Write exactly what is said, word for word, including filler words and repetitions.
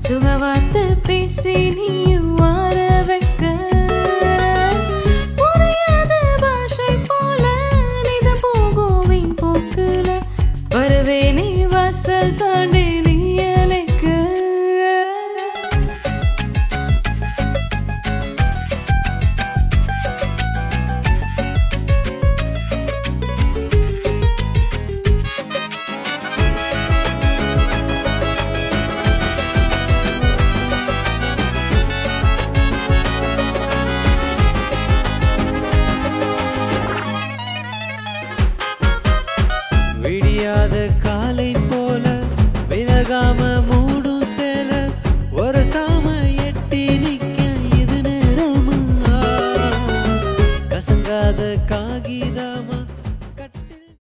சுகவார்த்தை பேசி நீயும் வார வைக்க புரியாத பாஷை போல நித போகுவின் போக்குல வருவேனே வாசல் தாண்டி நீ எனக்கு விடியாத காலை போல விலகாம